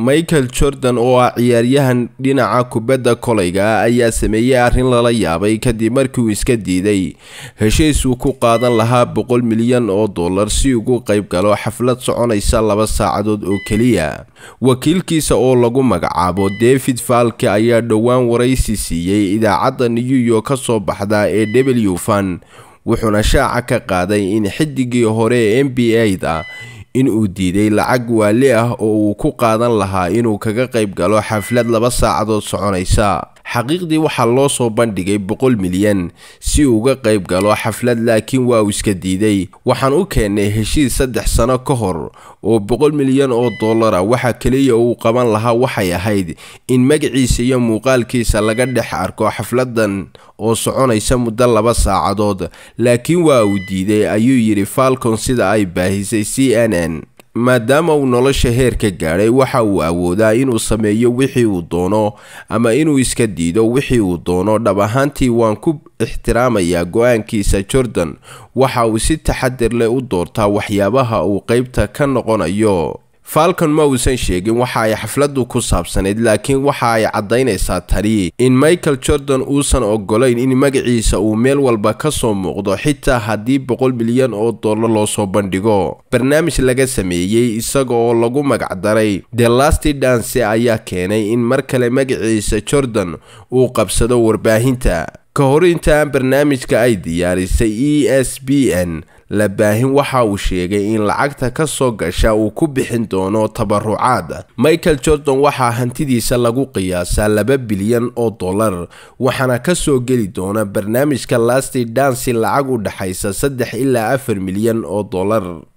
Michael Jordan oo ah ciyaaryahan dhinaca kubadda kolayga ayaa sameeyay arrin lala yaabay kadib markii uu iska diiday heshiis uu ku qaadan lahaa $100 milyan si uu uga qayb galo xaflad soconaysa 2 saacadood oo kaliya. Wakiilkiisa oo lagu magacaabo David Falke ayaa dhowaan waraysi siiyay idaacadda New York ka soo baxda ee W-Fan, wuxuuna shaaca ka qaaday in xidigii hore ee NBA-da in uu diiday lacag waali ah oo uu ku qaadan lahaa inuu kaga qayb galo xaflad 2 saacadood soconaysa. xaqiiqdii waxaa loo soo bandhigay $100 milyan si uu uga qayb galo xaflad, laakiin waa uu iska diiday. Waxaan u keenay heshiis 3 sano ka hor oo $100 milyan waxa kaliya uu qaban lahaa waxay ahayd in magaciisa iyo muuqaalkiisa laga dhex arko xafladan oo soconaysa muddo 2 saacadood, laakiin waa uu diiday, ayuu yiri Falcon sida ay baahisay CNN. maadaama uu nolosha heer ka gaaray, waxa uu awoodaa inuu sameeyo wixii uu doono ama inuu iska diido wixii uu doono. dhab ahaantii waan ku ixtiraamayaa go'aankiisa. Jordan waxa uu si taxaddar leh u doortaa waxyaabaha uu qaybta ka noqonayo. Falcon ma uusan sheegin waxa ay xafladu ku saabsaneyd, laakiin waxa ay cadaynaysaa tani in Michael Jordan uusan ogolayn in magaciisa uu meel walba ka soo muuqdo, xitaa haddii $100 milyan loo soo bandhigo. barnaamij laga sameeyay isaga oo lagu magac daray The Last Dance ayaa keenay in mar kale magaciisa Jordan uu qabsado warbaahinta. ka hor inta barnaamijka ay diyaarisay ESPN la baahin, waxa uu sheegay in lacagta ka soo gasha uu ku bixin doono tabarucaad. Michael Jordan waxa hantidiisa lagu qiyaasaa $2 bilyan waxaana ka soo geli doona barnaamijka Last Dance lacag u dhaxaysa $3 ilaa $4 milyan